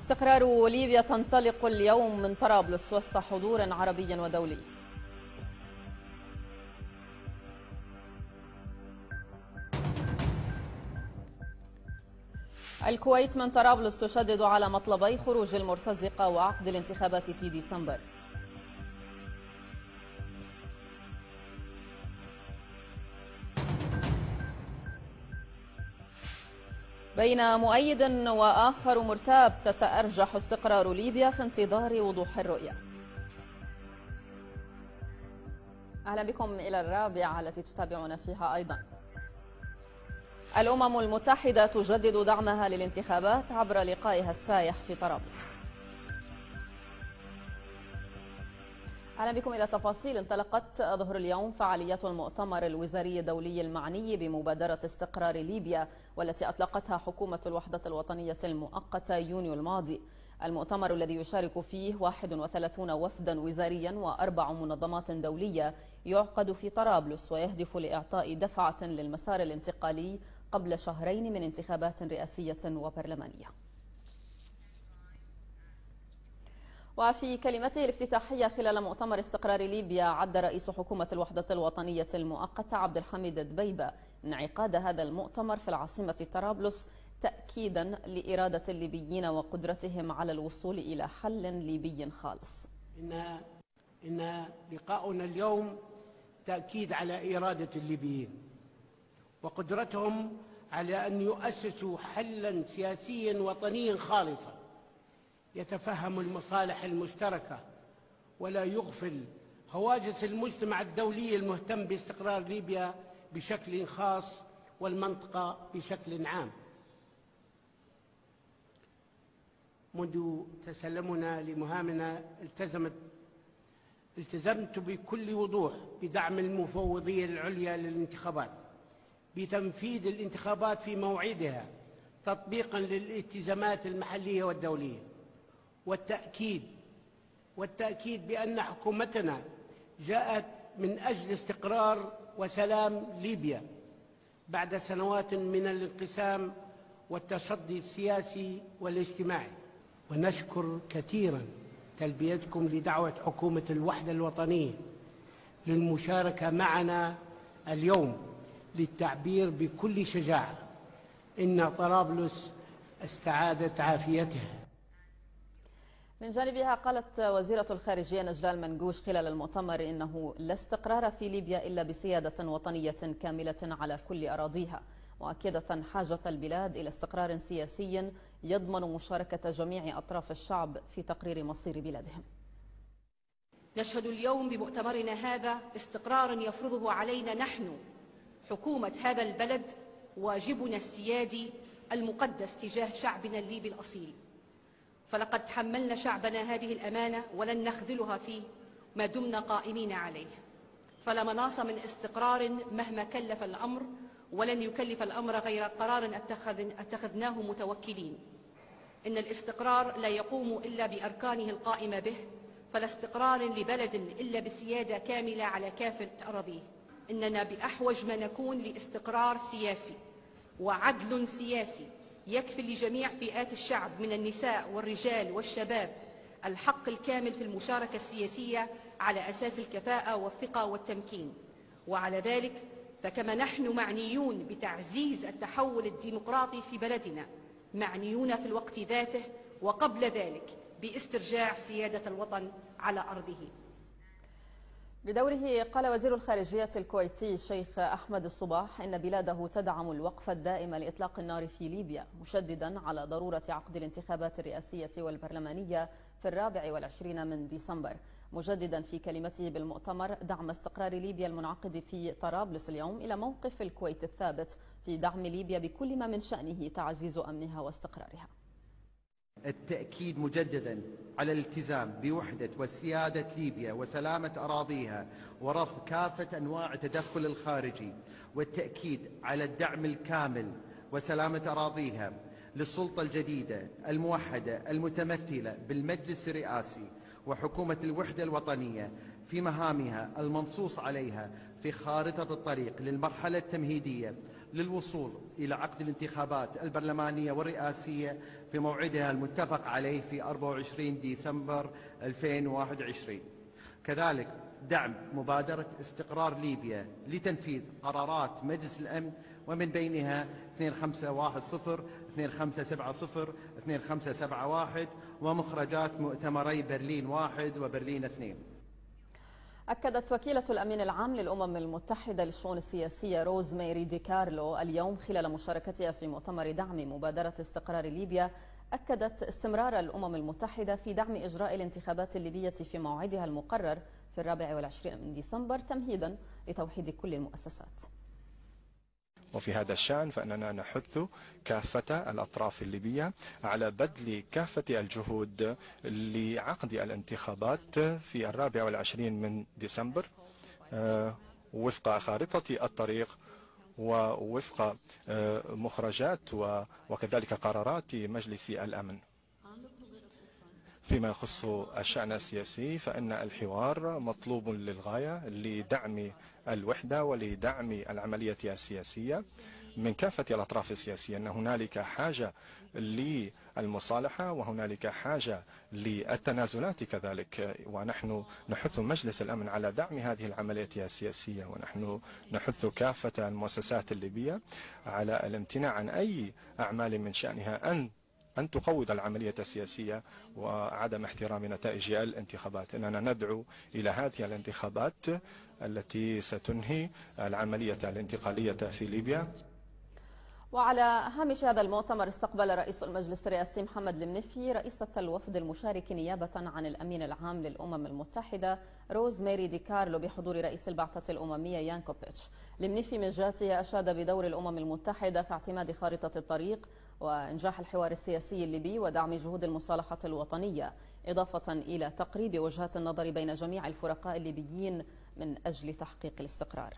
استقرار ليبيا تنطلق اليوم من طرابلس وسط حضور عربي ودولي. الكويت من طرابلس تشدد على مطلبي خروج المرتزقة وعقد الانتخابات في ديسمبر. بين مؤيد وآخر مرتاب تتأرجح استقرار ليبيا في انتظار وضوح الرؤية. أهلا بكم إلى الرابعة التي تتابعون فيها أيضا. الأمم المتحدة تجدد دعمها للانتخابات عبر لقائها السايح في طرابلس. أهلا بكم إلى تفاصيل. انطلقت ظهر اليوم فعاليات المؤتمر الوزاري الدولي المعني بمبادرة استقرار ليبيا والتي أطلقتها حكومة الوحدة الوطنية المؤقتة يونيو الماضي. المؤتمر الذي يشارك فيه 31 وفدا وزاريا و4 منظمات دولية يعقد في طرابلس ويهدف لإعطاء دفعة للمسار الانتقالي قبل شهرين من انتخابات رئاسية وبرلمانية. وفي كلمته الافتتاحية خلال مؤتمر استقرار ليبيا عد رئيس حكومة الوحدة الوطنية المؤقتة عبد الحميد دبيبة انعقاد هذا المؤتمر في العاصمة طرابلس تأكيدا لإرادة الليبيين وقدرتهم على الوصول إلى حل ليبي خالص. إن لقاؤنا اليوم تأكيد على إرادة الليبيين وقدرتهم على أن يؤسسوا حلا سياسيا وطنيا خالصا يتفهم المصالح المشتركة ولا يغفل هواجس المجتمع الدولي المهتم باستقرار ليبيا بشكل خاص والمنطقة بشكل عام. منذ تسلمنا لمهامنا التزمت بكل وضوح بدعم المفوضية العليا للانتخابات بتنفيذ الانتخابات في موعدها تطبيقا للالتزامات المحلية والدولية، والتأكيد بأن حكومتنا جاءت من أجل استقرار وسلام ليبيا بعد سنوات من الانقسام والتصدي السياسي والاجتماعي. ونشكر كثيرا تلبيتكم لدعوة حكومة الوحدة الوطنية للمشاركة معنا اليوم للتعبير بكل شجاعة إن طرابلس استعادت عافيتها. من جانبها قالت وزيرة الخارجية نجلاء المنقوش خلال المؤتمر إنه لا استقرار في ليبيا إلا بسيادة وطنية كاملة على كل أراضيها، مؤكدة حاجة البلاد إلى استقرار سياسي يضمن مشاركة جميع أطراف الشعب في تقرير مصير بلادهم. نشهد اليوم بمؤتمرنا هذا استقرارا يفرضه علينا نحن حكومة هذا البلد واجبنا السيادي المقدس تجاه شعبنا الليبي الأصيل، فلقد حملنا شعبنا هذه الأمانة ولن نخذلها فيه ما دمنا قائمين عليه، فلا مناص من استقرار مهما كلف الأمر، ولن يكلف الأمر غير قرار اتخذناه متوكلين. إن الاستقرار لا يقوم إلا بأركانه القائمة به، فلا استقرار لبلد إلا بسيادة كاملة على كافة أراضيه. إننا بأحوج ما نكون لاستقرار سياسي وعدل سياسي يكفي لجميع فئات الشعب من النساء والرجال والشباب الحق الكامل في المشاركة السياسية على أساس الكفاءة والثقة والتمكين. وعلى ذلك فكما نحن معنيون بتعزيز التحول الديمقراطي في بلدنا، معنيون في الوقت ذاته وقبل ذلك باسترجاع سيادة الوطن على أرضه. بدوره قال وزير الخارجية الكويتي الشيخ أحمد الصباح إن بلاده تدعم الوقفة الدائمة لإطلاق النار في ليبيا، مشددا على ضرورة عقد الانتخابات الرئاسية والبرلمانية في 24 من ديسمبر، مجددا في كلمته بالمؤتمر دعم استقرار ليبيا المنعقد في طرابلس اليوم إلى موقف الكويت الثابت في دعم ليبيا بكل ما من شأنه تعزيز أمنها واستقرارها. التأكيد مجددا على الالتزام بوحدة وسيادة ليبيا وسلامة أراضيها ورفض كافة أنواع التدخل الخارجي، والتأكيد على الدعم الكامل وسلامة أراضيها للسلطة الجديدة الموحدة المتمثلة بالمجلس الرئاسي وحكومة الوحدة الوطنية في مهامها المنصوص عليها في خارطة الطريق للمرحلة التمهيدية للوصول إلى عقد الانتخابات البرلمانية والرئاسية في موعدها المتفق عليه في 24 ديسمبر 2021. كذلك دعم مبادرة استقرار ليبيا لتنفيذ قرارات مجلس الأمن، ومن بينها 2510 2570 2571 ومخرجات مؤتمري برلين 1 وبرلين 2. أكدت وكيلة الأمين العام للأمم المتحدة للشؤون السياسية روزميري دي كارلو اليوم خلال مشاركتها في مؤتمر دعم مبادرة استقرار ليبيا، أكدت استمرار الأمم المتحدة في دعم إجراء الانتخابات الليبية في موعدها المقرر في 24 ديسمبر تمهيدا لتوحيد كل المؤسسات. وفي هذا الشأن فإننا نحث كافة الأطراف الليبية على بذل كافة الجهود لعقد الانتخابات في 24 من ديسمبر وفق خارطة الطريق ووفق مخرجات وكذلك قرارات مجلس الأمن. فيما يخص الشأن السياسي فإن الحوار مطلوب للغاية لدعم الوحدة ولدعم العملية السياسية من كافة الأطراف السياسية. أن هنالك حاجة للمصالحة وهنالك حاجة للتنازلات كذلك، ونحن نحث مجلس الأمن على دعم هذه العملية السياسية، ونحن نحث كافة المؤسسات الليبية على الامتناع عن أي أعمال من شأنها أن تقوض العملية السياسية وعدم احترام نتائج الانتخابات. إننا ندعو إلى هذه الانتخابات التي ستنهي العملية الانتقالية في ليبيا. وعلى هامش هذا المؤتمر استقبل رئيس المجلس الرئاسي محمد المنيفي رئيسة الوفد المشارك نيابة عن الأمين العام للأمم المتحدة روزميري دي كارلو بحضور رئيس البعثة الأممية يان كوبيتش. المنيفي من جهته أشاد بدور الأمم المتحدة في اعتماد خارطة الطريق وإنجاح الحوار السياسي الليبي ودعم جهود المصالحة الوطنية، إضافة إلى تقريب وجهات النظر بين جميع الفرقاء الليبيين من أجل تحقيق الاستقرار.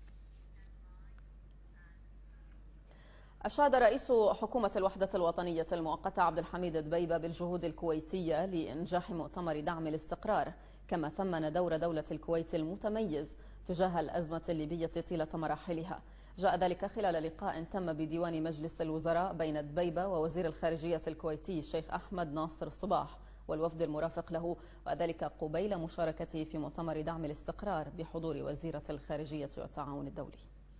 أشاد رئيس حكومة الوحدة الوطنية المؤقتة عبد الحميد دبيبة بالجهود الكويتية لإنجاح مؤتمر دعم الاستقرار، كما ثمن دور دولة الكويت المتميز تجاه الأزمة الليبية طيلة مراحلها. جاء ذلك خلال لقاء تم بديوان مجلس الوزراء بين دبيبة ووزير الخارجية الكويتي الشيخ أحمد ناصر الصباح والوفد المرافق له، وذلك قبيل مشاركته في مؤتمر دعم الاستقرار بحضور وزيرة الخارجية والتعاون الدولي.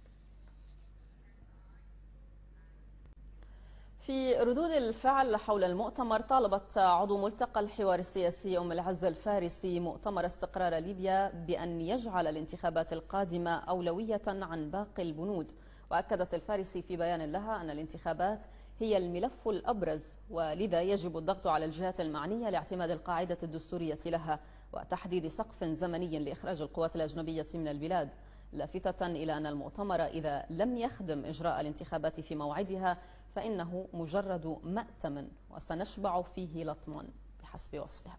في ردود الفعل حول المؤتمر، طالبت عضو ملتقى الحوار السياسي أم العز الفارسي مؤتمر استقرار ليبيا بأن يجعل الانتخابات القادمة أولوية عن باقي البنود. وأكدت الفارسي في بيان لها أن الانتخابات هي الملف الأبرز، ولذا يجب الضغط على الجهات المعنية لاعتماد القاعدة الدستورية لها وتحديد سقف زمني لإخراج القوات الأجنبية من البلاد، لافتة إلى أن المؤتمر إذا لم يخدم إجراء الانتخابات في موعدها فإنه مجرد مأتم وسنشبع فيه لطما بحسب وصفها.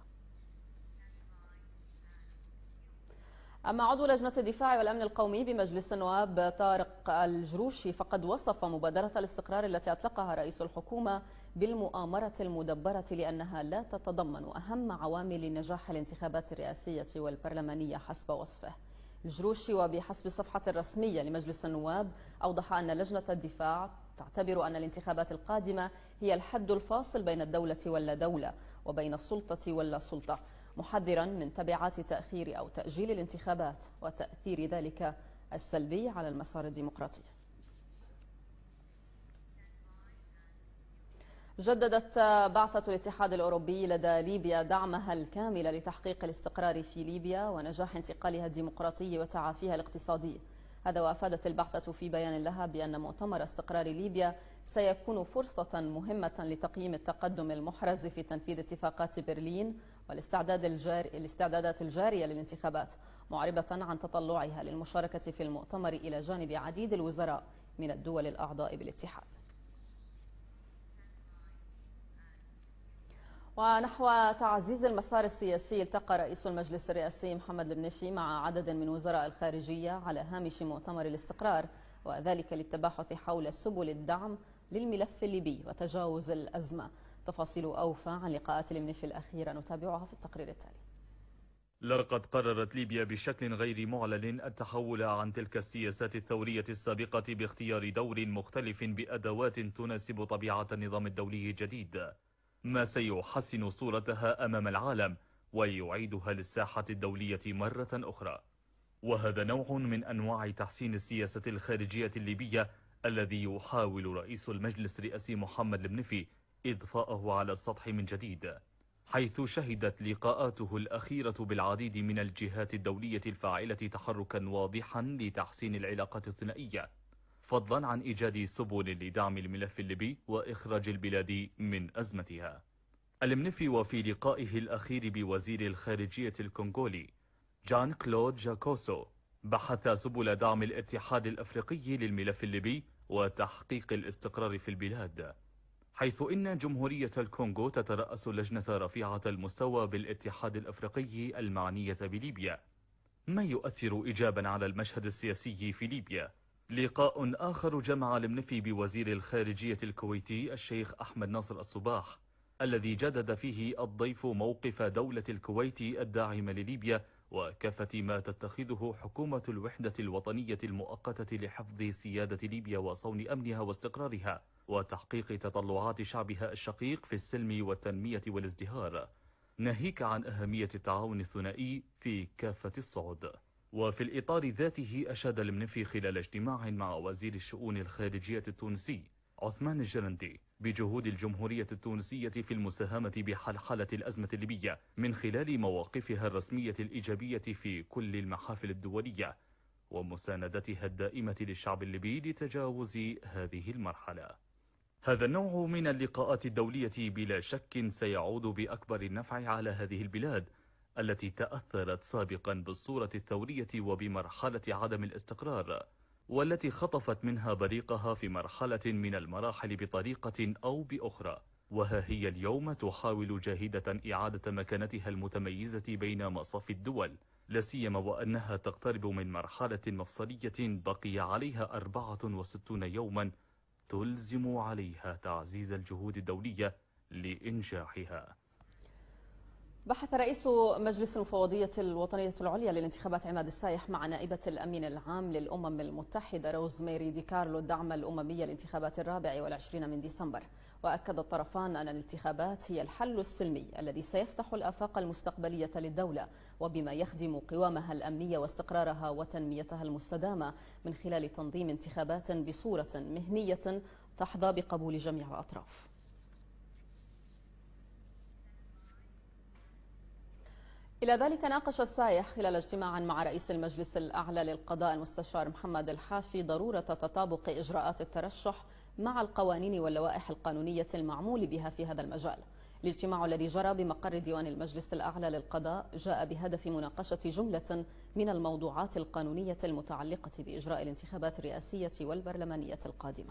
أما عضو لجنة الدفاع والأمن القومي بمجلس النواب طارق الجروشي فقد وصف مبادرة الاستقرار التي أطلقها رئيس الحكومة بالمؤامرة المدبرة لأنها لا تتضمن أهم عوامل نجاح الانتخابات الرئاسية والبرلمانية حسب وصفه. الجروشي وبحسب الصفحة الرسمية لمجلس النواب أوضح أن لجنة الدفاع تعتبر أن الانتخابات القادمة هي الحد الفاصل بين الدولة واللا دولة وبين السلطة واللا سلطة، محذرا من تبعات تأخير أو تأجيل الانتخابات وتأثير ذلك السلبي على المسار الديمقراطي. جددت بعثة الاتحاد الأوروبي لدى ليبيا دعمها الكامل لتحقيق الاستقرار في ليبيا ونجاح انتقالها الديمقراطي وتعافيها الاقتصادي. هذا وأفادت البعثة في بيان لها بأن مؤتمر استقرار ليبيا سيكون فرصة مهمة لتقييم التقدم المحرز في تنفيذ اتفاقات برلين والاستعدادات الجارية للانتخابات، معربة عن تطلعها للمشاركة في المؤتمر إلى جانب عديد الوزراء من الدول الأعضاء بالاتحاد. ونحو تعزيز المسار السياسي، التقى رئيس المجلس الرئاسي محمد المنيفي مع عدد من وزراء الخارجية على هامش مؤتمر الاستقرار، وذلك للتباحث حول سبل الدعم للملف الليبي وتجاوز الأزمة. تفاصيل أوفى عن لقاءات المنيفي الأخيرة نتابعها في التقرير التالي. لقد قررت ليبيا بشكل غير معلن التحول عن تلك السياسات الثورية السابقة باختيار دور مختلف بأدوات تناسب طبيعة النظام الدولي الجديد، ما سيحسن صورتها أمام العالم ويعيدها للساحة الدولية مرة أخرى. وهذا نوع من أنواع تحسين السياسة الخارجية الليبية الذي يحاول رئيس المجلس الرئاسي محمد المنفي إضفاءه على السطح من جديد، حيث شهدت لقاءاته الأخيرة بالعديد من الجهات الدولية الفاعلة تحركا واضحا لتحسين العلاقات الثنائية، فضلا عن إيجاد سبل لدعم الملف الليبي وإخراج البلاد من أزمتها. المنفي وفي لقائه الأخير بوزير الخارجية الكونغولي جان كلود جاكوسو بحث سبل دعم الاتحاد الأفريقي للملف الليبي وتحقيق الاستقرار في البلاد، حيث إن جمهورية الكونغو تترأس لجنة رفيعة المستوى بالاتحاد الأفريقي المعنية بليبيا، ما يؤثر إيجابا على المشهد السياسي في ليبيا. لقاء آخر جمع المنفي بوزير الخارجية الكويتي الشيخ أحمد ناصر الصباح، الذي جدد فيه الضيف موقف دولة الكويت الداعمة لليبيا وكافة ما تتخذه حكومة الوحدة الوطنية المؤقتة لحفظ سيادة ليبيا وصون أمنها واستقرارها وتحقيق تطلعات شعبها الشقيق في السلم والتنمية والازدهار، ناهيك عن أهمية التعاون الثنائي في كافة الصعد. وفي الإطار ذاته أشاد المنفي خلال اجتماع مع وزير الشؤون الخارجية التونسي عثمان الجرندي بجهود الجمهورية التونسية في المساهمة بحلحلة الأزمة الليبية من خلال مواقفها الرسمية الإيجابية في كل المحافل الدولية ومساندتها الدائمة للشعب الليبي لتجاوز هذه المرحلة. هذا النوع من اللقاءات الدولية بلا شك سيعود بأكبر النفع على هذه البلاد التي تأثرت سابقا بالصورة الثورية وبمرحلة عدم الاستقرار، والتي خطفت منها بريقها في مرحلة من المراحل بطريقة أو بأخرى، وها هي اليوم تحاول جاهدة إعادة مكانتها المتميزة بين مصاف الدول، لا سيما وأنها تقترب من مرحلة مفصلية بقي عليها 64 يوما تلزم عليها تعزيز الجهود الدولية لإنجاحها. بحث رئيس مجلس المفوضية الوطنية العليا للانتخابات عماد السايح مع نائبة الأمين العام للأمم المتحدة روزميري دي كارلو الدعم الأممي لانتخابات 24 من ديسمبر، وأكد الطرفان أن الانتخابات هي الحل السلمي الذي سيفتح الآفاق المستقبلية للدولة وبما يخدم قوامها الأمنية واستقرارها وتنميتها المستدامة من خلال تنظيم انتخابات بصورة مهنية تحظى بقبول جميع الأطراف. إلى ذلك ناقش السايح خلال اجتماع مع رئيس المجلس الأعلى للقضاء المستشار محمد الحافي ضرورة تطابق إجراءات الترشح مع القوانين واللوائح القانونية المعمول بها في هذا المجال. الاجتماع الذي جرى بمقر ديوان المجلس الأعلى للقضاء جاء بهدف مناقشة جملة من الموضوعات القانونية المتعلقة بإجراء الانتخابات الرئاسية والبرلمانية القادمة.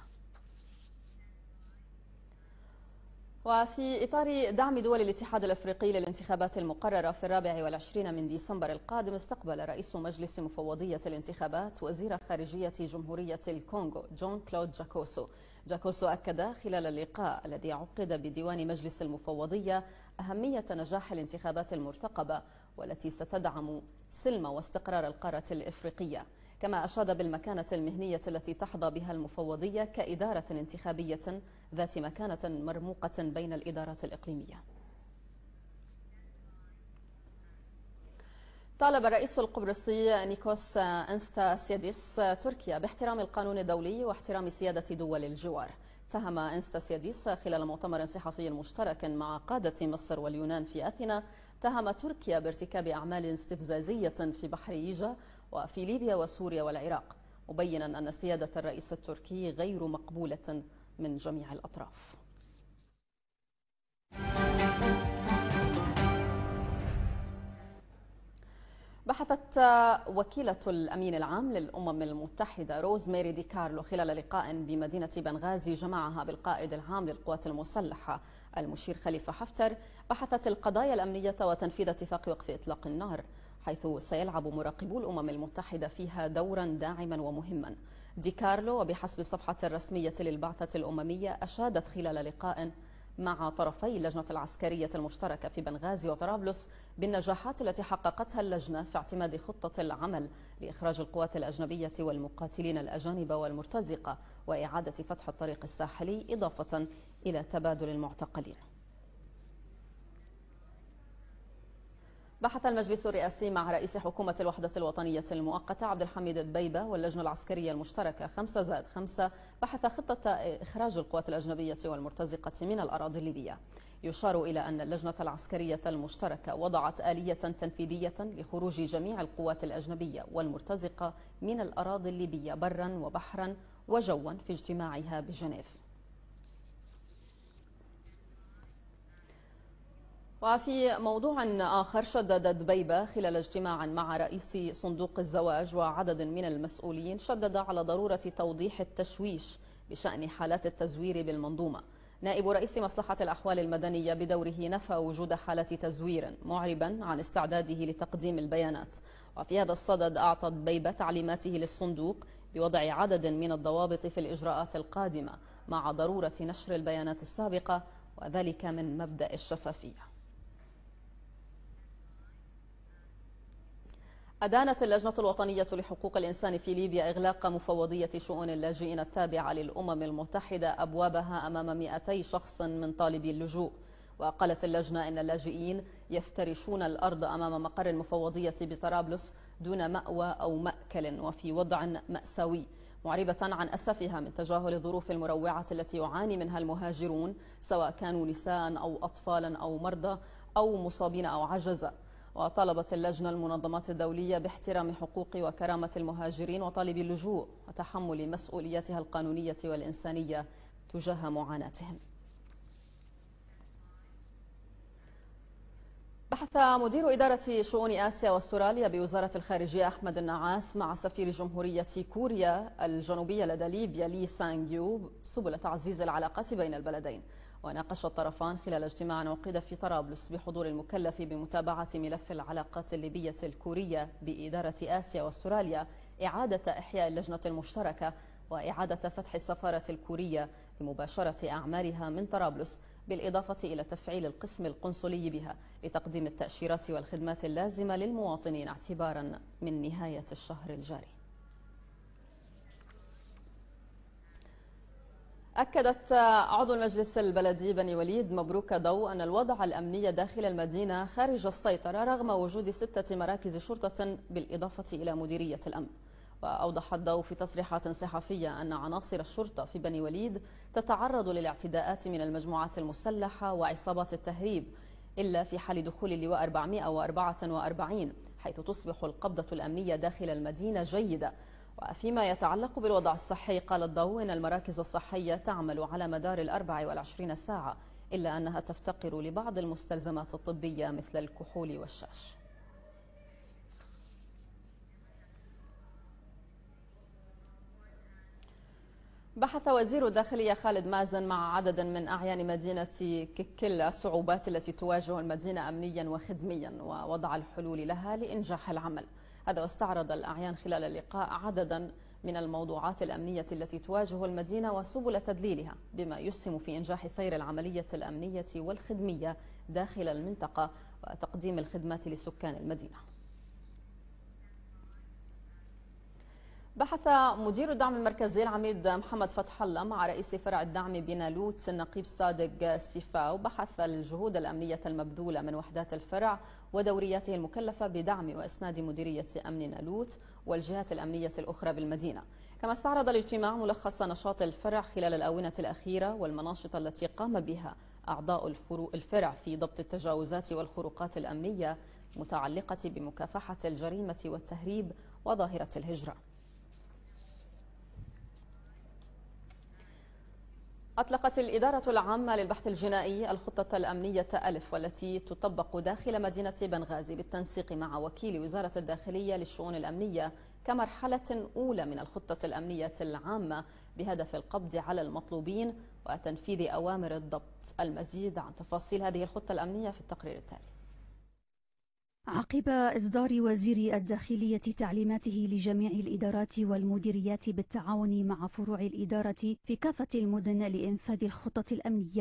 وفي إطار دعم دول الاتحاد الأفريقي للانتخابات المقررة في 24 من ديسمبر القادم، استقبل رئيس مجلس مفوضية الانتخابات وزير خارجية جمهورية الكونغو جون كلود جاكوسو. جاكوسو أكد خلال اللقاء الذي عقد بديوان مجلس المفوضية أهمية نجاح الانتخابات المرتقبة والتي ستدعم سلم واستقرار القارة الإفريقية، كما أشاد بالمكانة المهنية التي تحظى بها المفوضية كإدارة انتخابية ذات مكانة مرموقة بين الإدارات الإقليمية. طالب الرئيس القبرصي نيكوس أنستاسياديس تركيا باحترام القانون الدولي واحترام سيادة دول الجوار. اتهم أنستاسياديس خلال مؤتمر صحفي مشترك مع قادة مصر واليونان في أثينا اتهم تركيا بارتكاب أعمال استفزازية في بحر إيجا وفي ليبيا وسوريا والعراق، مبينا أن سيادة الرئيس التركي غير مقبولة من جميع الأطراف. بحثت وكيلة الأمين العام للأمم المتحدة روزميري دي كارلو خلال لقاء بمدينة بنغازي جمعها بالقائد العام للقوات المسلحة المشير خليفة حفتر، بحثت القضايا الأمنية وتنفيذ اتفاق وقف إطلاق النار، حيث سيلعب مراقبو الأمم المتحدة فيها دورا داعما ومهما. دي كارلو وبحسب الصفحة الرسمية للبعثة الأممية أشادت خلال لقاء مع طرفي اللجنة العسكرية المشتركة في بنغازي وطرابلس بالنجاحات التي حققتها اللجنة في اعتماد خطة العمل لإخراج القوات الأجنبية والمقاتلين الأجانب والمرتزقة وإعادة فتح الطريق الساحلي إضافة إلى تبادل المعتقلين. بحث المجلس الرئاسي مع رئيس حكومة الوحدة الوطنية المؤقتة عبد الحميد دبيبة واللجنة العسكرية المشتركة 5+5 بحث خطة إخراج القوات الأجنبية والمرتزقة من الأراضي الليبية. يشار إلى أن اللجنة العسكرية المشتركة وضعت آلية تنفيذية لخروج جميع القوات الأجنبية والمرتزقة من الأراضي الليبية برا وبحرا وجوا في اجتماعها بجنيف. وفي موضوع آخر، شدد دبيبة خلال اجتماع مع رئيس صندوق الزواج وعدد من المسؤولين شدد على ضرورة توضيح التشويش بشأن حالات التزوير بالمنظومة. نائب رئيس مصلحة الأحوال المدنية بدوره نفى وجود حالات تزوير، معربا عن استعداده لتقديم البيانات. وفي هذا الصدد أعطى دبيبة تعليماته للصندوق بوضع عدد من الضوابط في الإجراءات القادمة مع ضرورة نشر البيانات السابقة، وذلك من مبدأ الشفافية. أدانت اللجنة الوطنية لحقوق الإنسان في ليبيا إغلاق مفوضية شؤون اللاجئين التابعة للأمم المتحدة أبوابها أمام 200 شخص من طالبي اللجوء. وقالت اللجنة إن اللاجئين يفترشون الأرض أمام مقر المفوضية بطرابلس دون مأوى أو مأكل وفي وضع مأساوي، معربة عن أسفها من تجاهل الظروف المروعة التي يعاني منها المهاجرون، سواء كانوا نساء أو أطفالا أو مرضى أو مصابين أو عجزة. وطالبت اللجنة المنظمات الدولية باحترام حقوق وكرامة المهاجرين وطالبي اللجوء وتحمل مسؤولياتها القانونية والإنسانية تجاه معاناتهم. بحث مدير إدارة شؤون آسيا واستراليا بوزارة الخارجية أحمد النعاس مع سفير جمهورية كوريا الجنوبية لدى ليبيا لي سانغ يو سبل تعزيز العلاقات بين البلدين. وناقش الطرفان خلال اجتماع عقد في طرابلس بحضور المكلف بمتابعة ملف العلاقات الليبية الكورية بإدارة آسيا واستراليا إعادة إحياء اللجنة المشتركة وإعادة فتح السفارة الكورية لمباشرة أعمالها من طرابلس، بالإضافة إلى تفعيل القسم القنصلي بها لتقديم التأشيرات والخدمات اللازمة للمواطنين اعتبارا من نهاية الشهر الجاري. أكدت عضو المجلس البلدي بني وليد مبروك ضو أن الوضع الأمني داخل المدينة خارج السيطرة رغم وجود 6 مراكز شرطة بالإضافة إلى مديرية الأمن. وأوضح الضو في تصريحات صحفية أن عناصر الشرطة في بني وليد تتعرض للاعتداءات من المجموعات المسلحة وعصابات التهريب، إلا في حال دخول اللواء 444 حيث تصبح القبضة الأمنية داخل المدينة جيدة. وفيما يتعلق بالوضع الصحي، قال الضو إن المراكز الصحية تعمل على مدار 24 ساعة، إلا أنها تفتقر لبعض المستلزمات الطبية مثل الكحول والشاش. بحث وزير الداخلية خالد مازن مع عدد من أعيان مدينة كيكيلا الصعوبات التي تواجه المدينة أمنيا وخدميا ووضع الحلول لها لإنجاح العمل. هذا واستعرض الأعيان خلال اللقاء عددا من الموضوعات الأمنية التي تواجه المدينة وسبل تدليلها بما يسهم في إنجاح سير العملية الأمنية والخدمية داخل المنطقة وتقديم الخدمات لسكان المدينة. بحث مدير الدعم المركزي العميد محمد فتح الله مع رئيس فرع الدعم بنالوت النقيب صادق سيفاو بحث الجهود الأمنية المبذولة من وحدات الفرع ودورياته المكلفة بدعم وإسناد مديرية أمن نالوت والجهات الأمنية الأخرى بالمدينة. كما استعرض الاجتماع ملخص نشاط الفرع خلال الآونة الأخيرة والمناشط التي قام بها أعضاء الفرع في ضبط التجاوزات والخروقات الأمنية متعلقة بمكافحة الجريمة والتهريب وظاهرة الهجرة. أطلقت الإدارة العامة للبحث الجنائي الخطة الأمنية ألف والتي تطبق داخل مدينة بنغازي بالتنسيق مع وكيل وزارة الداخلية للشؤون الأمنية كمرحلة أولى من الخطة الأمنية العامة بهدف القبض على المطلوبين وتنفيذ أوامر الضبط. المزيد عن تفاصيل هذه الخطة الأمنية في التقرير التالي. عقب إصدار وزير الداخلية تعليماته لجميع الإدارات والمديريات بالتعاون مع فروع الإدارة في كافة المدن لإنفاذ الخطة الأمنية،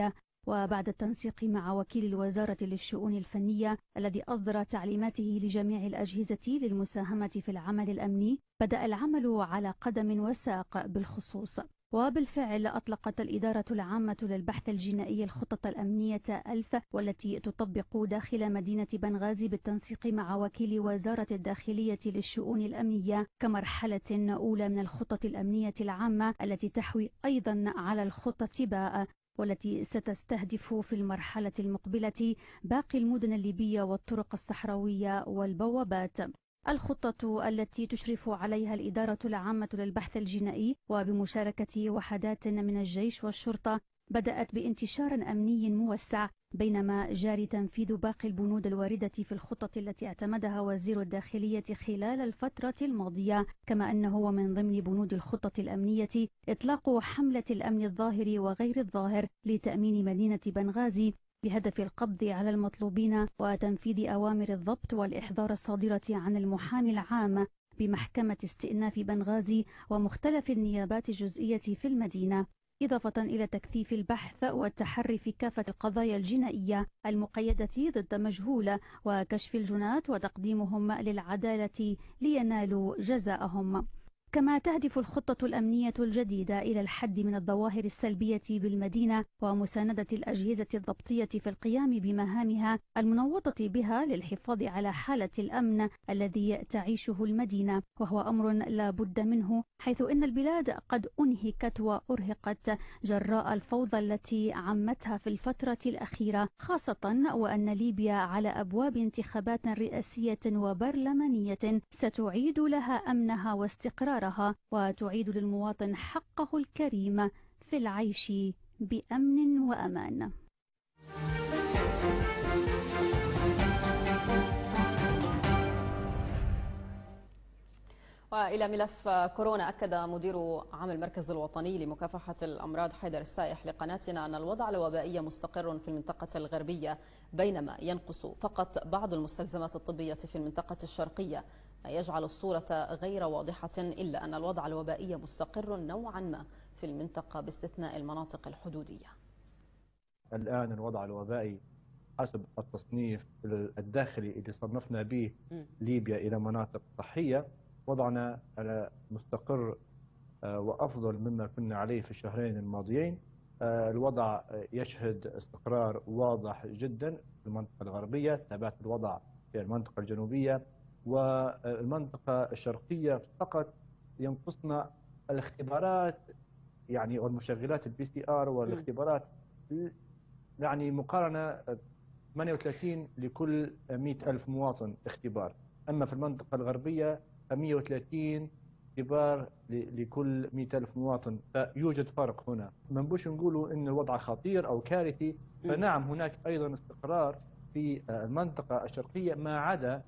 وبعد التنسيق مع وكيل الوزارة للشؤون الفنية الذي أصدر تعليماته لجميع الأجهزة للمساهمة في العمل الأمني، بدأ العمل على قدم وساق بالخصوص. وبالفعل أطلقت الإدارة العامة للبحث الجنائي الخطط الأمنية 1000 والتي تطبق داخل مدينة بنغازي بالتنسيق مع وكيل وزارة الداخلية للشؤون الأمنية كمرحلة أولى من الخطط الأمنية العامة التي تحوي أيضا على الخطة باء، والتي ستستهدف في المرحلة المقبلة باقي المدن الليبية والطرق الصحراوية والبوابات. الخطة التي تشرف عليها الإدارة العامة للبحث الجنائي وبمشاركة وحدات من الجيش والشرطة بدأت بانتشار أمني موسع، بينما جاري تنفيذ باقي البنود الواردة في الخطط التي اعتمدها وزير الداخلية خلال الفترة الماضية. كما أنه ومن ضمن بنود الخطة الأمنية إطلاق حملة الأمن الظاهر وغير الظاهر لتأمين مدينة بنغازي بهدف القبض على المطلوبين وتنفيذ أوامر الضبط والإحضار الصادرة عن المحامي العام بمحكمة استئناف بنغازي ومختلف النيابات الجزئية في المدينة، إضافة إلى تكثيف البحث والتحري في كافة القضايا الجنائية المقيدة ضد مجهول وكشف الجنات وتقديمهم للعدالة لينالوا جزاءهم. كما تهدف الخطة الأمنية الجديدة إلى الحد من الظواهر السلبية بالمدينة ومساندة الأجهزة الضبطية في القيام بمهامها المنوطة بها للحفاظ على حالة الأمن الذي تعيشه المدينة، وهو أمر لا بد منه، حيث إن البلاد قد أنهكت وأرهقت جراء الفوضى التي عمتها في الفترة الأخيرة، خاصة وأن ليبيا على أبواب انتخابات رئاسية وبرلمانية ستعيد لها أمنها واستقرارها وتعيد للمواطن حقه الكريم في العيش بأمن وأمان. وإلى ملف كورونا، أكد مدير عام المركز الوطني لمكافحة الأمراض حيدر السائح لقناتنا أن الوضع الوبائي مستقر في المنطقة الغربية، بينما ينقص فقط بعض المستلزمات الطبية في المنطقة الشرقية، ما يجعل الصورة غير واضحة، إلا أن الوضع الوبائي مستقر نوعا ما في المنطقة باستثناء المناطق الحدودية. الآن الوضع الوبائي حسب التصنيف الداخلي اللي صنفنا به ليبيا إلى مناطق صحية، وضعنا على مستقر وأفضل مما كنا عليه في الشهرين الماضيين. الوضع يشهد استقرار واضح جدا في المنطقة الغربية، ثبات الوضع في المنطقة الجنوبية والمنطقة الشرقية. فقط ينقصنا الاختبارات يعني والمشغلات الPCR والاختبارات، يعني مقارنة 38 لكل 100,000 مواطن اختبار، أما في المنطقة الغربية 130 اختبار لكل 100,000 مواطن، فيوجد فرق هنا. ما نبوش نقولوا ان الوضع خطير او كارثي، فنعم هناك ايضا استقرار في المنطقة الشرقية ما عدا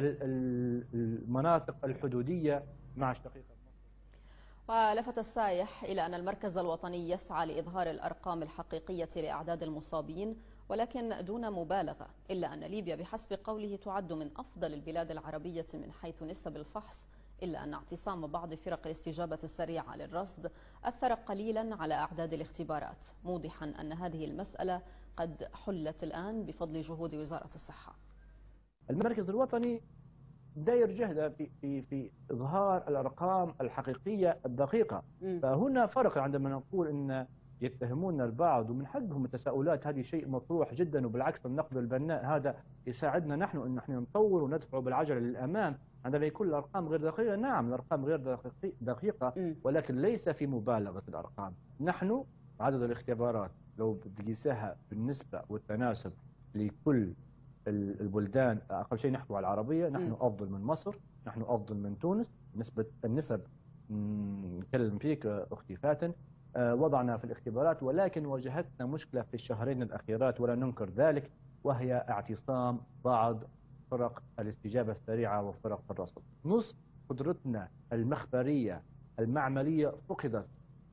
المناطق الحدودية مع الشقيقة. ولفت السائح إلى أن المركز الوطني يسعى لإظهار الأرقام الحقيقية لأعداد المصابين، ولكن دون مبالغة، إلا أن ليبيا بحسب قوله تعد من أفضل البلاد العربية من حيث نسب الفحص، إلا أن اعتصام بعض فرق الاستجابة السريعة للرصد أثر قليلا على أعداد الاختبارات، موضحا أن هذه المسألة قد حلت الآن بفضل جهود وزارة الصحة. المركز الوطني داير جهده في إظهار الأرقام الحقيقية الدقيقة، فهنا فرق عندما نقول أن يتهمون البعض ومن حقهم التساؤلات، هذه شيء مطروح جدا، وبالعكس النقد البناء هذا يساعدنا نحن ان احنا نطور وندفع بالعجله للامام. عندما يكون الارقام غير دقيقه، نعم الارقام غير دقيقه، ولكن ليس في مبالغه الارقام. نحن عدد الاختبارات لو بتقيسها بالنسبه والتناسب لكل البلدان، اقل شيء نحكي على العربيه، نحن افضل من مصر، نحن افضل من تونس. النسب نتكلم فيك اختي فاتن، وضعنا في الاختبارات، ولكن واجهتنا مشكلة في الشهرين الأخيرات ولا ننكر ذلك، وهي اعتصام بعض فرق الاستجابة السريعة وفرق الرصد. نص قدرتنا المخبرية المعملية فقدت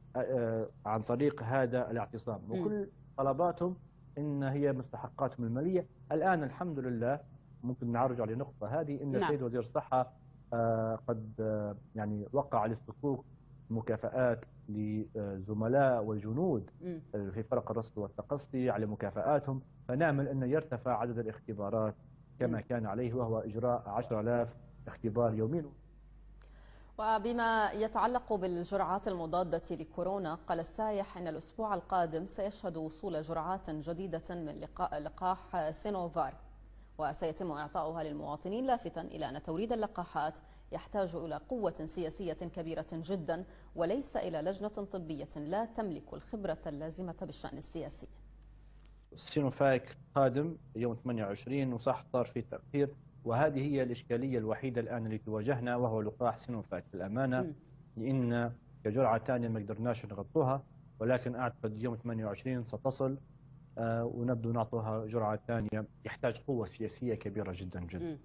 عن طريق هذا الاعتصام، وكل طلباتهم إن هي مستحقاتهم المالية. الآن الحمد لله ممكن نرجع لنقطة هذه، إن السيد وزير الصحة قد يعني وقع على الصكوك مكافآت لزملاء وجنود في فرق الرصد والتقصي على مكافآتهم، فنأمل أن يرتفع عدد الاختبارات كما كان عليه، وهو إجراء 10,000 اختبار يوميا. وبما يتعلق بالجرعات المضادة لكورونا، قال السايح أن الأسبوع القادم سيشهد وصول جرعات جديدة من لقاح سينوفارك، وسيتم إعطاؤها للمواطنين، لافتا إلى أن توريد اللقاحات يحتاج إلى قوة سياسية كبيرة جدا وليس إلى لجنة طبية لا تملك الخبرة اللازمة بالشأن السياسي. سينوفاك قادم يوم 28 وصح صار في تأخير، وهذه هي الإشكالية الوحيدة الآن اللي تواجهنا، وهو لقاح سينوفاك بالأمانة، لأن كجرعة ثانية ما قدرناش نغطوها، ولكن أعتقد يوم 28 ستصل ونبدو نعطوها جرعة ثانية. يحتاج قوة سياسية كبيرة جدا جدا.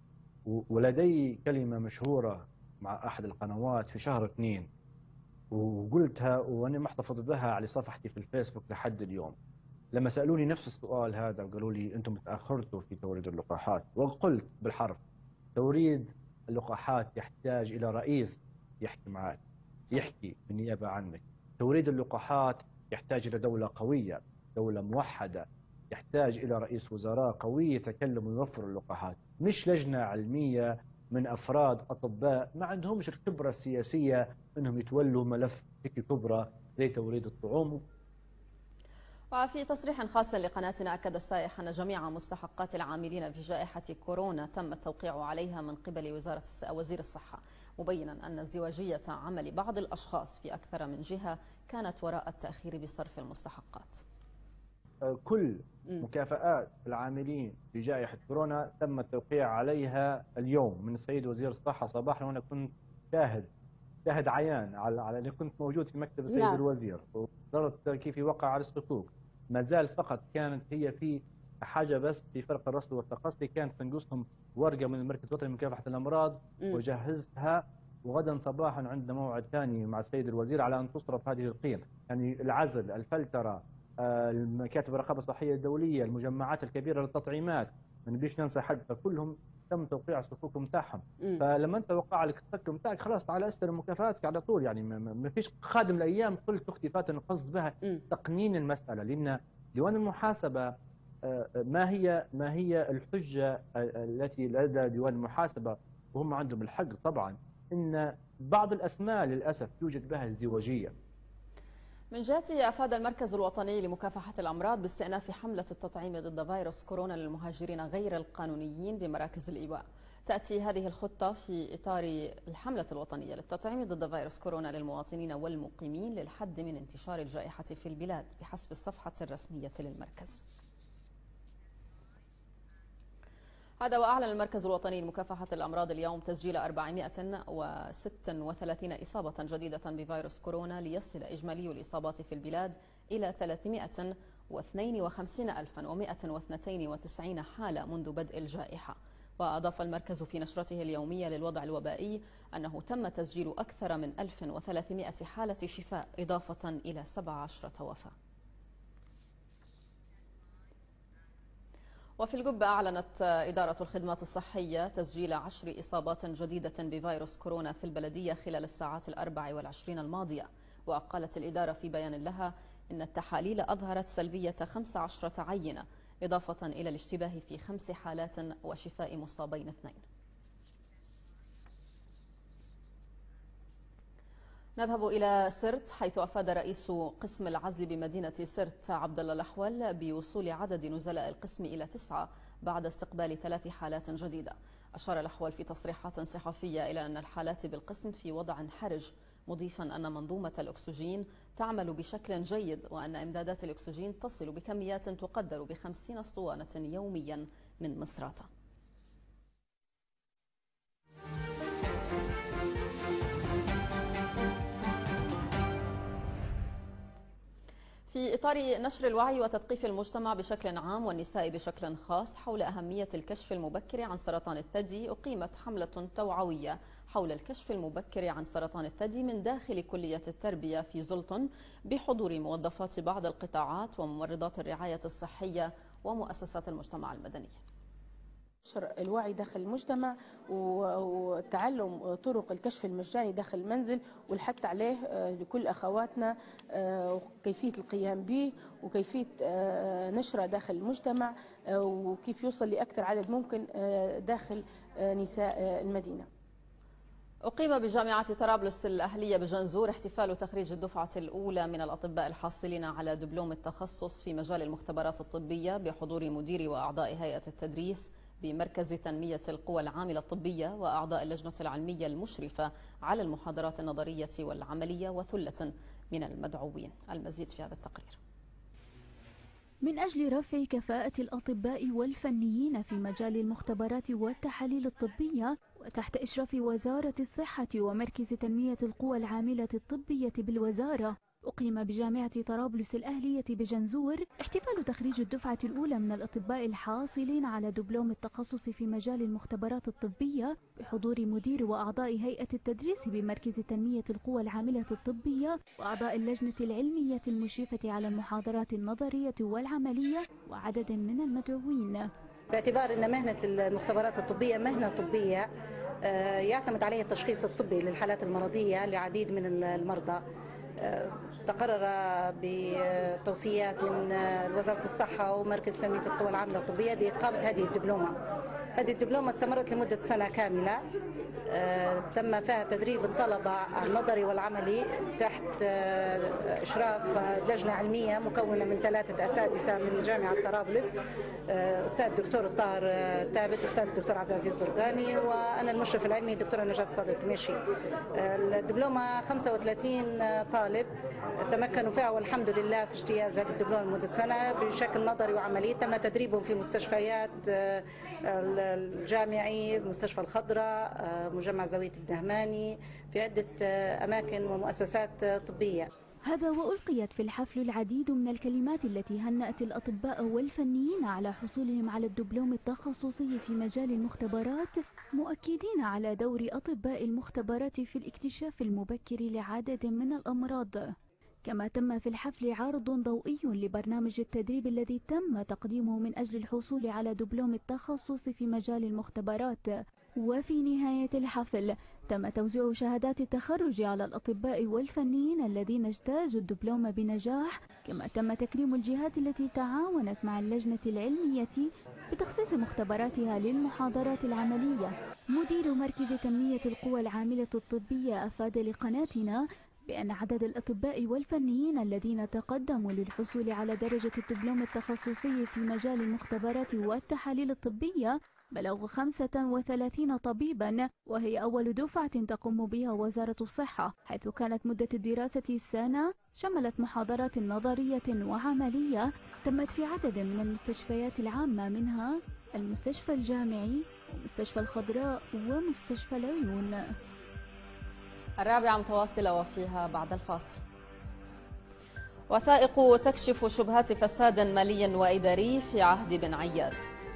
ولدي كلمة مشهورة مع أحد القنوات في شهر 2 وقلتها وأنا محتفظ بها على صفحتي في الفيسبوك لحد اليوم. لما سألوني نفس السؤال هذا وقالوا لي أنتم تأخرتوا في توريد اللقاحات، وقلت بالحرف توريد اللقاحات يحتاج إلى رئيس يحكي معك، يحكي بالنيابة عنك. توريد اللقاحات يحتاج إلى دولة قوية، دولة موحدة، يحتاج إلى رئيس وزراء قوي يتكلم ويوفر اللقاحات، مش لجنة علمية من أفراد أطباء ما عندهمش الخبرة السياسية أنهم يتولوا ملف هيك كبرى زي توريد الطعوم. وفي تصريح خاص لقناتنا أكد السائح أن جميع مستحقات العاملين في جائحة كورونا تم التوقيع عليها من قبل وزير الصحة، مبينا أن ازدواجية عمل بعض الأشخاص في أكثر من جهة كانت وراء التأخير بصرف المستحقات. كل مكافآت العاملين في جائحة كورونا تم التوقيع عليها اليوم من السيد وزير الصحة صباحا، وأنا كنت شاهد عيان على اللي كنت موجود في مكتب السيد الوزير، ونظرت كيف يوقع على الصكوك. ما زال فقط كانت هي في حاجة بس في فرق الرصد والتقصي، كانت تنقصهم ورقة من المركز الوطني لمكافحة الأمراض وجهزتها، وغدا صباحا عندنا موعد ثاني مع السيد الوزير على أن تصرف هذه القيم، يعني العزل، الفلترة، مكاتب الرقابة الصحية الدولية، المجمعات الكبيرة للتطعيمات، ما نبيش ننسى حد، فكلهم تم توقيع الصكوك متاعهم. فلما انت وقع لك الصك متاعك خلاص تعال استلم مكافاتك على طول، يعني ما فيش خادم الايام قلت اختي فاتن قصد بها تقنين المساله، لان ديوان المحاسبه ما هي الحجه التي لدى ديوان المحاسبه، وهم عندهم الحق طبعا ان بعض الاسماء للاسف يوجد بها ازدواجيه. من جهته أفاد المركز الوطني لمكافحة الأمراض باستئناف حملة التطعيم ضد فيروس كورونا للمهاجرين غير القانونيين بمراكز الإيواء. تأتي هذه الخطة في إطار الحملة الوطنية للتطعيم ضد فيروس كورونا للمواطنين والمقيمين للحد من انتشار الجائحة في البلاد بحسب الصفحة الرسمية للمركز. هذا وأعلن المركز الوطني لمكافحة الأمراض اليوم تسجيل 436 إصابة جديدة بفيروس كورونا، ليصل إجمالي الإصابات في البلاد إلى 352,192 حالة منذ بدء الجائحة. وأضاف المركز في نشرته اليومية للوضع الوبائي أنه تم تسجيل أكثر من 1300 حالة شفاء، إضافة إلى 17 وفاة. وفي القبة أعلنت إدارة الخدمات الصحية تسجيل 10 إصابات جديدة بفيروس كورونا في البلدية خلال الساعات 24 الماضية. وقالت الإدارة في بيان لها إن التحاليل أظهرت سلبية 15 عينة، إضافة إلى الاشتباه في 5 حالات وشفاء مصابين 2. نذهب إلى سرت، حيث أفاد رئيس قسم العزل بمدينة سرت عبد الله الأحول بوصول عدد نزلاء القسم إلى 9 بعد استقبال 3 حالات جديدة. أشار الأحول في تصريحات صحفية إلى أن الحالات بالقسم في وضع حرج، مضيفا أن منظومة الأكسجين تعمل بشكل جيد، وأن إمدادات الأكسجين تصل بكميات تقدر ب50 أسطوانة يوميا من مصراتة. في إطار نشر الوعي وتثقيف المجتمع بشكل عام والنساء بشكل خاص حول أهمية الكشف المبكر عن سرطان الثدي، أقيمت حملة توعوية حول الكشف المبكر عن سرطان الثدي من داخل كلية التربية في زلطن، بحضور موظفات بعض القطاعات وممرضات الرعاية الصحية ومؤسسات المجتمع المدني. نشر الوعي داخل المجتمع وتعلم طرق الكشف المجاني داخل المنزل والحث عليه لكل أخواتنا وكيفية القيام به وكيفية نشره داخل المجتمع وكيف يوصل لأكثر عدد ممكن داخل نساء المدينة. أقيم بجامعة طرابلس الأهلية بجنزور احتفال تخريج الدفعة الأولى من الأطباء الحاصلين على دبلوم التخصص في مجال المختبرات الطبية بحضور مدير وأعضاء هيئة التدريس بمركز تنمية القوى العاملة الطبية وأعضاء اللجنة العلمية المشرفة على المحاضرات النظرية والعملية وثلة من المدعوين. المزيد في هذا التقرير. من أجل رفع كفاءة الأطباء والفنيين في مجال المختبرات والتحاليل الطبية وتحت إشراف وزارة الصحة ومركز تنمية القوى العاملة الطبية بالوزارة، أقيم بجامعة طرابلس الأهلية بجنزور احتفال تخريج الدفعة الأولى من الأطباء الحاصلين على دبلوم التخصص في مجال المختبرات الطبية بحضور مدير وأعضاء هيئة التدريس بمركز تنمية القوى العاملة الطبية وأعضاء اللجنة العلمية المشرفة على المحاضرات النظرية والعملية وعدد من المدعوين. باعتبار أن مهنة المختبرات الطبية مهنة طبية يعتمد عليها التشخيص الطبي للحالات المرضية لعديد من المرضى، تقرر بتوصيات من وزارة الصحة ومركز تنمية القوى العاملة الطبية بإقامة هذه الدبلومة. هذه الدبلومة استمرت لمدة سنة كاملة، تم فيها تدريب الطلبة النظري والعملي تحت إشراف لجنة علمية مكونة من 3 أساتذة من جامعة طرابلس، أستاذ الدكتور الطاهر ثابت، أستاذ الدكتور عبد العزيز الزرقاني، وأنا المشرف العلمي دكتورة نجاة صادق مشي. الدبلومة 35 طالب تمكنوا فيها والحمد لله في اجتياز هذه الدبلومة لمدة سنة بشكل نظري وعملي. تم تدريبهم في مستشفيات الجامعي، مستشفى الخضراء، مجمع زاوية الدهماني، في عدة أماكن ومؤسسات طبية. هذا وألقيت في الحفل العديد من الكلمات التي هنأت الأطباء والفنيين على حصولهم على الدبلوم التخصصي في مجال المختبرات، مؤكدين على دور أطباء المختبرات في الاكتشاف المبكر لعدد من الأمراض. كما تم في الحفل عرض ضوئي لبرنامج التدريب الذي تم تقديمه من أجل الحصول على دبلوم التخصص في مجال المختبرات. وفي نهاية الحفل تم توزيع شهادات التخرج على الأطباء والفنيين الذين اجتازوا الدبلوم بنجاح، كما تم تكريم الجهات التي تعاونت مع اللجنة العلمية بتخصيص مختبراتها للمحاضرات العملية. مدير مركز تنمية القوى العاملة الطبية أفاد لقناتنا بأن عدد الأطباء والفنيين الذين تقدموا للحصول على درجة الدبلوم التخصصي في مجال المختبرات والتحاليل الطبية بلغ 35 طبيبا، وهي أول دفعة تقوم بها وزارة الصحة، حيث كانت مدة الدراسة سنة شملت محاضرات نظرية وعملية تمت في عدد من المستشفيات العامة، منها المستشفى الجامعي ومستشفى الخضراء ومستشفى العيون. 4 متواصلة وفيها بعد الفاصل. وثائق تكشف شبهات فساد مالي وإداري في عهد بن عياد.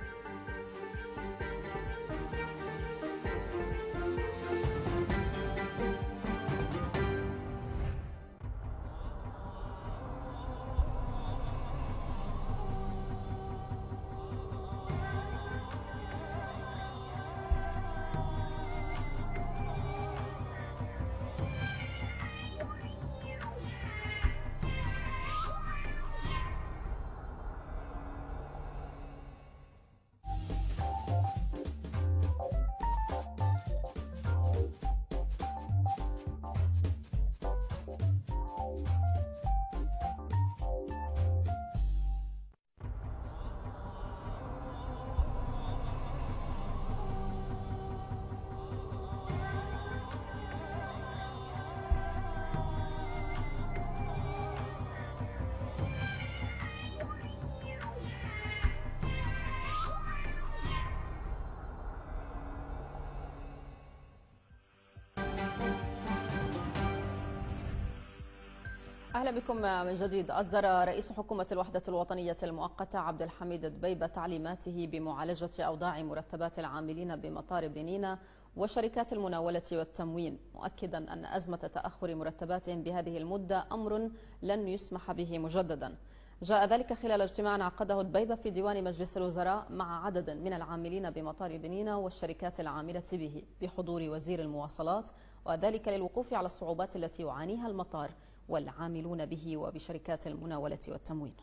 أهلا بكم من جديد. أصدر رئيس حكومة الوحدة الوطنية المؤقتة عبد الحميد دبيبة تعليماته بمعالجة أوضاع مرتبات العاملين بمطار بنينة وشركات المناولة والتموين، مؤكدا أن أزمة تأخر مرتباتهم بهذه المدة أمر لن يسمح به مجددا. جاء ذلك خلال اجتماع عقده دبيبة في ديوان مجلس الوزراء مع عدد من العاملين بمطار بنينة والشركات العاملة به بحضور وزير المواصلات، وذلك للوقوف على الصعوبات التي يعانيها المطار والعاملون به وبشركات المناولة والتموين.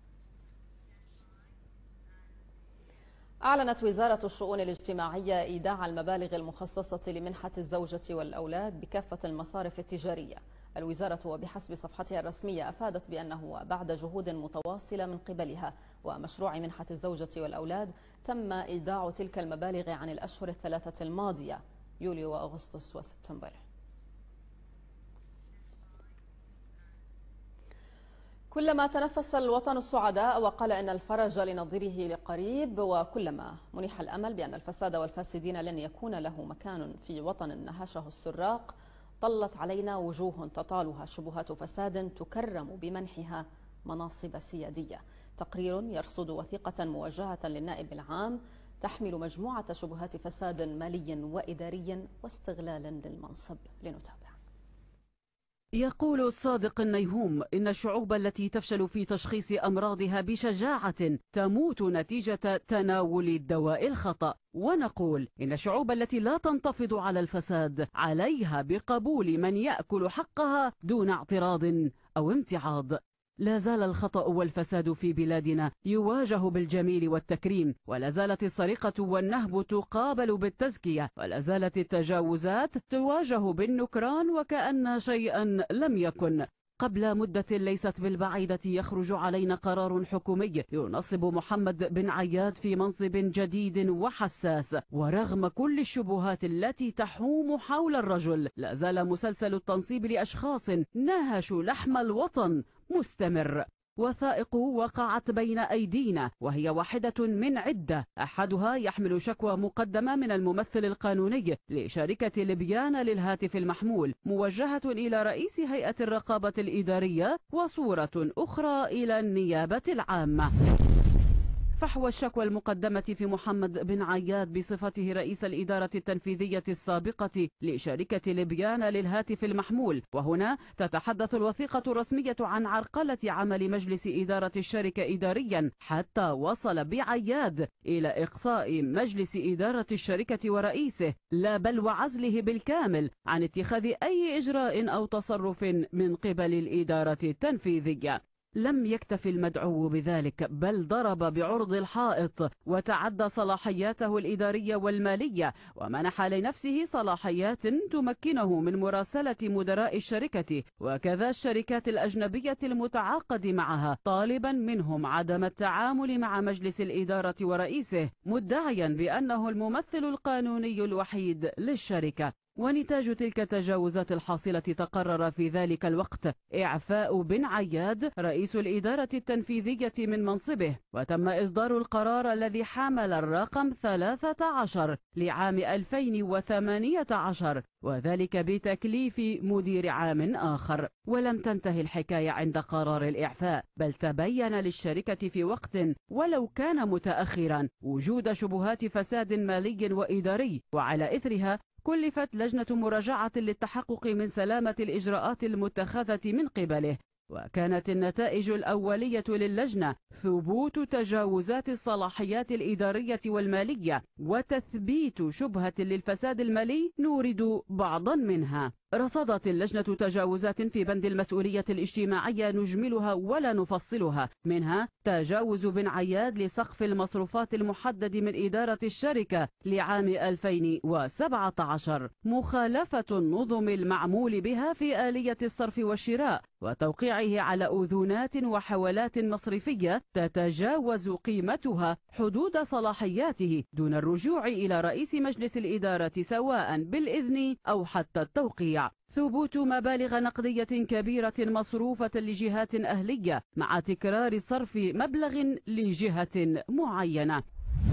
أعلنت وزارة الشؤون الاجتماعية إيداع المبالغ المخصصة لمنحة الزوجة والأولاد بكافة المصارف التجارية. الوزارة وبحسب صفحتها الرسمية أفادت بأنه بعد جهود متواصلة من قبلها ومشروع منحة الزوجة والأولاد تم إيداع تلك المبالغ عن الأشهر الثلاثة الماضية، يوليو وأغسطس وسبتمبر. كلما تنفس الوطن السعداء وقال إن الفرج لنظيره لقريب، وكلما منح الأمل بأن الفساد والفاسدين لن يكون له مكان في وطن نهشه السراق، طلت علينا وجوه تطالها شبهات فساد تكرم بمنحها مناصب سيادية. تقرير يرصد وثيقة موجهة للنائب العام تحمل مجموعة شبهات فساد مالي وإداري واستغلال للمنصب. لنتابع. يقول الصادق النيهوم إن الشعوب التي تفشل في تشخيص أمراضها بشجاعة تموت نتيجة تناول الدواء الخطأ، ونقول إن الشعوب التي لا تنتفض على الفساد عليها بقبول من يأكل حقها دون اعتراض أو امتعاض. لا زال الخطأ والفساد في بلادنا يواجه بالجميل والتكريم، ولا زالت السرقة والنهب تقابل بالتزكية، ولا زالت التجاوزات تواجه بالنكران وكأن شيئا لم يكن. قبل مدة ليست بالبعيدة يخرج علينا قرار حكومي ينصب محمد بن عياد في منصب جديد وحساس، ورغم كل الشبهات التي تحوم حول الرجل لا زال مسلسل التنصيب لأشخاص نهشوا لحم الوطن مستمر. وثائق وقعت بين أيدينا وهي واحدة من عدة، أحدها يحمل شكوى مقدمة من الممثل القانوني لشركة لبيان للهاتف المحمول موجهة إلى رئيس هيئة الرقابة الإدارية، وصورة أخرى إلى النيابة العامة. فحوى الشكوى المقدمة في محمد بن عياد بصفته رئيس الإدارة التنفيذية السابقة لشركة لبيان للهاتف المحمول، وهنا تتحدث الوثيقة الرسمية عن عرقلة عمل مجلس إدارة الشركة إداريا، حتى وصل بعياد إلى إقصاء مجلس إدارة الشركة ورئيسه، لا بل وعزله بالكامل عن اتخاذ أي إجراء أو تصرف من قبل الإدارة التنفيذية. لم يكتف المدعو بذلك، بل ضرب بعرض الحائط وتعدى صلاحياته الإدارية والمالية، ومنح لنفسه صلاحيات تمكنه من مراسلة مدراء الشركة وكذا الشركات الأجنبية المتعاقد معها، طالبا منهم عدم التعامل مع مجلس الإدارة ورئيسه، مدعيا بأنه الممثل القانوني الوحيد للشركة. ونتاج تلك التجاوزات الحاصلة تقرر في ذلك الوقت إعفاء بن عياد رئيس الإدارة التنفيذية من منصبه، وتم إصدار القرار الذي حمل الرقم 13 لعام 2018، وذلك بتكليف مدير عام آخر. ولم تنتهي الحكاية عند قرار الإعفاء، بل تبين للشركة في وقت ولو كان متأخرا وجود شبهات فساد مالي وإداري، وعلى إثرها كلفت لجنة مراجعة للتحقق من سلامة الإجراءات المتخذة من قبله. وكانت النتائج الأولية للجنة ثبوت تجاوزات الصلاحيات الإدارية والمالية وتثبيت شبهة للفساد المالي نورد بعضا منها. رصدت اللجنة تجاوزات في بند المسؤولية الاجتماعية نجملها ولا نفصلها، منها تجاوز بن عياد لسقف المصروفات المحدد من إدارة الشركة لعام 2017، مخالفة النظم المعمول بها في آلية الصرف والشراء، وتوقيعه على أذونات وحوالات مصرفية تتجاوز قيمتها حدود صلاحياته دون الرجوع إلى رئيس مجلس الإدارة سواء بالإذن أو حتى التوقيع. ثبوت مبالغ نقدية كبيرة مصروفة لجهات أهلية مع تكرار صرف مبلغ لجهة معينة.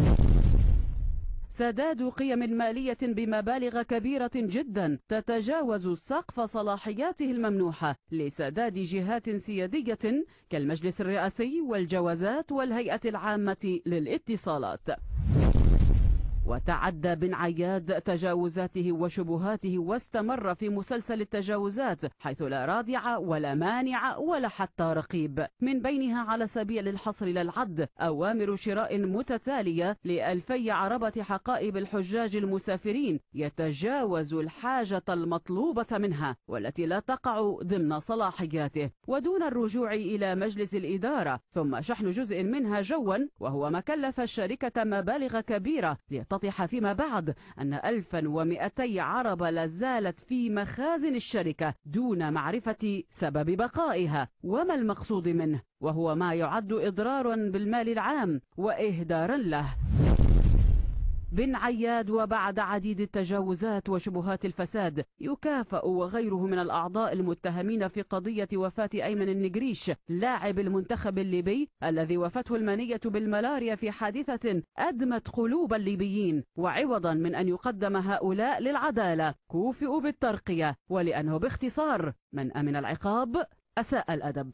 سداد قيم مالية بمبالغ كبيرة جدا تتجاوز سقف صلاحياته الممنوحة لسداد جهات سيادية كالمجلس الرئاسي والجوازات والهيئة العامة للاتصالات. وتعدى بن عياد تجاوزاته وشبهاته واستمر في مسلسل التجاوزات حيث لا رادع ولا مانع ولا حتى رقيب، من بينها على سبيل الحصر لا العد أوامر شراء متتالية ل2000 عربة حقائب الحجاج المسافرين يتجاوز الحاجة المطلوبة منها والتي لا تقع ضمن صلاحياته، ودون الرجوع إلى مجلس الإدارة، ثم شحن جزء منها جوا، وهو ما كلف الشركة مبالغ كبيرة، ليتضح فيما بعد أن 1200 عربة لازالت في مخازن الشركة دون معرفة سبب بقائها وما المقصود منه، وهو ما يعد إضرارا بالمال العام وإهدارا له. بن عياد وبعد عديد التجاوزات وشبهات الفساد يكافأ وغيره من الأعضاء المتهمين في قضية وفاة أيمن النجريش لاعب المنتخب الليبي الذي وفته المنية بالملاريا في حادثة أدمت قلوب الليبيين، وعوضا من أن يقدم هؤلاء للعدالة كوفئوا بالترقية، ولأنه باختصار من أمن العقاب أساء الأدب.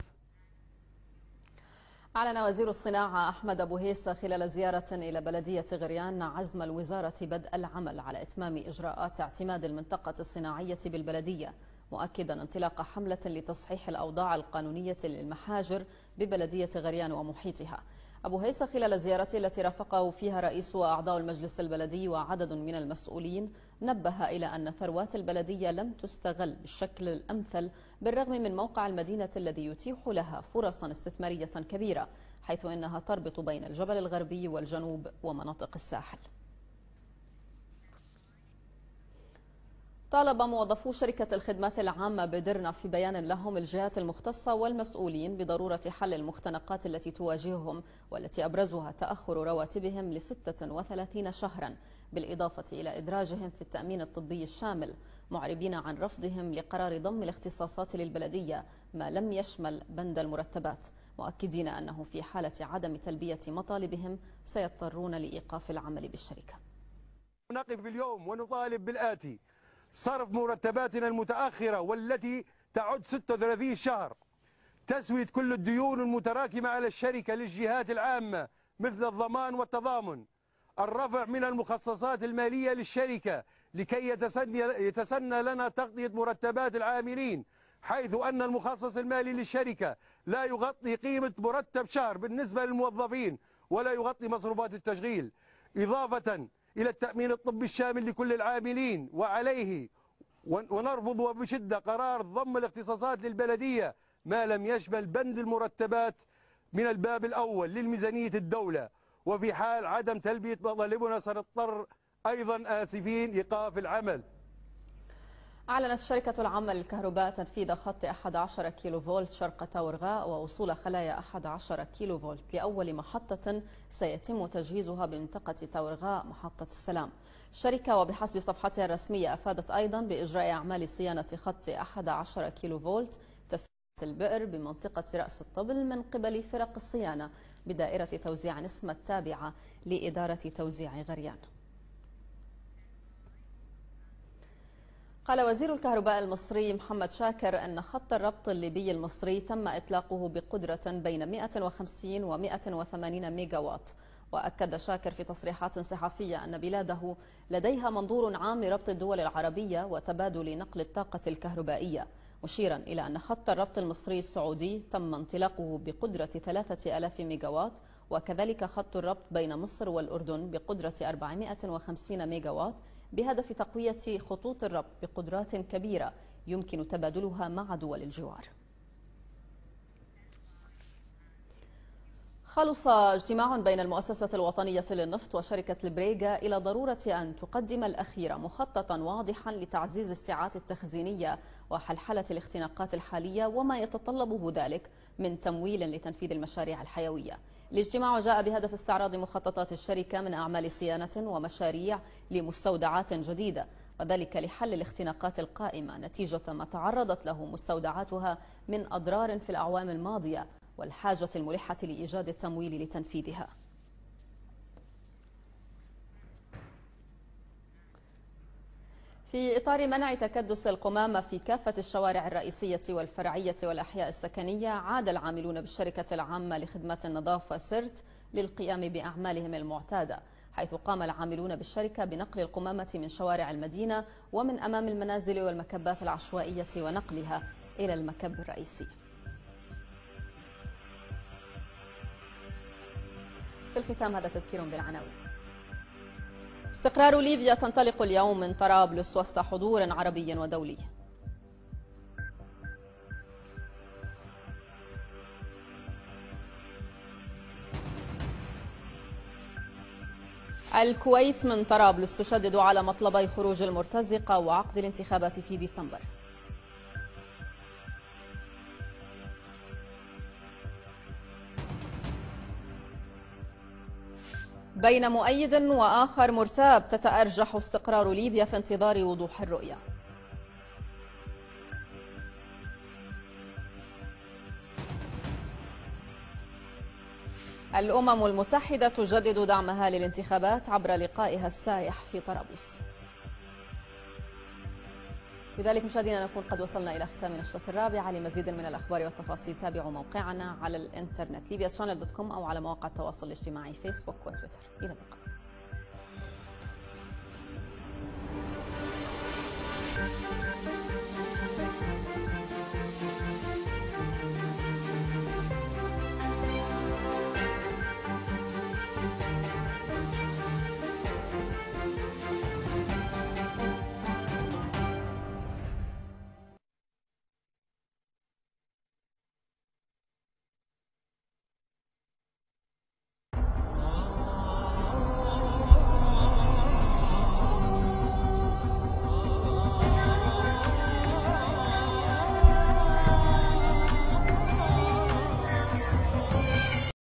أعلن وزير الصناعة أحمد أبو هيصة خلال زيارة إلى بلدية غريان عزم الوزارة بدء العمل على إتمام إجراءات اعتماد المنطقة الصناعية بالبلدية، مؤكدا انطلاق حملة لتصحيح الأوضاع القانونية للمحاجر ببلدية غريان ومحيطها. أبو هيصة خلال زيارته التي رافقه فيها رئيس وأعضاء المجلس البلدي وعدد من المسؤولين نبه إلى أن ثروات البلدية لم تستغل بالشكل الأمثل بالرغم من موقع المدينة الذي يتيح لها فرصا استثمارية كبيرة، حيث إنها تربط بين الجبل الغربي والجنوب ومناطق الساحل. طالب موظفو شركة الخدمات العامة بدرنا في بيان لهم الجهات المختصة والمسؤولين بضرورة حل المختنقات التي تواجههم والتي أبرزها تأخر رواتبهم ل36 شهرا، بالإضافة إلى إدراجهم في التأمين الطبي الشامل، معربين عن رفضهم لقرار ضم الاختصاصات للبلدية ما لم يشمل بند المرتبات، مؤكدين أنه في حالة عدم تلبية مطالبهم سيضطرون لإيقاف العمل بالشركة. نقف اليوم ونطالب بالآتي: صرف مرتباتنا المتأخرة والتي تعد 36 شهر، تسوية كل الديون المتراكمة على الشركة للجهات العامة مثل الضمان والتضامن، الرفع من المخصصات المالية للشركة لكي يتسنى لنا تغطية مرتبات العاملين، حيث أن المخصص المالي للشركة لا يغطي قيمة مرتب شهر بالنسبة للموظفين ولا يغطي مصروفات التشغيل، إضافة إلى التأمين الطبي الشامل لكل العاملين وعليه. ونرفض وبشدة قرار ضم الاختصاصات للبلدية ما لم يشمل بند المرتبات من الباب الأول للميزانية الدولة، وفي حال عدم تلبية مطالبنا سنضطر أيضا آسفين إيقاف العمل. أعلنت الشركة العامة للكهرباء تنفيذ خط 11 كيلو فولت شرق تاورغاء ووصول خلايا 11 كيلو فولت لأول محطة سيتم تجهيزها بمنطقة تاورغاء محطة السلام. الشركة وبحسب صفحتها الرسمية أفادت أيضا بإجراء أعمال صيانة خط 11 كيلو فولت تفريغ البئر بمنطقة رأس الطبل من قبل فرق الصيانة بدائرة توزيع نسمة التابعة لإدارة توزيع غريان. قال وزير الكهرباء المصري محمد شاكر أن خط الربط الليبي المصري تم إطلاقه بقدرة بين 150 و 180 ميجاوات. وأكد شاكر في تصريحات صحفية أن بلاده لديها منظور عام لربط الدول العربية وتبادل نقل الطاقة الكهربائية، مشيرا إلى أن خط الربط المصري السعودي تم انطلاقه بقدرة 3000 ميجاوات، وكذلك خط الربط بين مصر والأردن بقدرة 450 ميجاوات بهدف تقوية خطوط الربط بقدرات كبيرة يمكن تبادلها مع دول الجوار. خلص اجتماع بين المؤسسة الوطنية للنفط وشركة البريغا إلى ضرورة أن تقدم الأخيرة مخططا واضحا لتعزيز السعات التخزينية وحلحلة الاختناقات الحالية وما يتطلبه ذلك من تمويل لتنفيذ المشاريع الحيوية. الاجتماع جاء بهدف استعراض مخططات الشركة من أعمال صيانة ومشاريع لمستودعات جديدة، وذلك لحل الاختناقات القائمة نتيجة ما تعرضت له مستودعاتها من أضرار في الأعوام الماضية والحاجة الملحة لإيجاد التمويل لتنفيذها. في إطار منع تكدس القمامة في كافة الشوارع الرئيسية والفرعية والأحياء السكنية، عاد العاملون بالشركة العامة لخدمات النظافة سرت للقيام بأعمالهم المعتادة، حيث قام العاملون بالشركة بنقل القمامة من شوارع المدينة ومن أمام المنازل والمكبات العشوائية ونقلها إلى المكب الرئيسي. في الختام هذا تذكير بالعناوين. استقرار ليبيا تنطلق اليوم من طرابلس وسط حضور عربي ودولي. الكويت من طرابلس تشدد على مطلبي خروج المرتزقة وعقد الانتخابات في ديسمبر. بين مؤيد وآخر مرتاب تتأرجح استقرار ليبيا في انتظار وضوح الرؤية. الأمم المتحدة تجدد دعمها للانتخابات عبر لقائها السايح في طرابلس. بذلك مشاهدينا نكون قد وصلنا إلى ختام نشرة الرابعة. لمزيد من الأخبار والتفاصيل تابعوا موقعنا على الإنترنت libyachannel.com أو على مواقع التواصل الاجتماعي فيسبوك وتويتر. إلى اللقاء.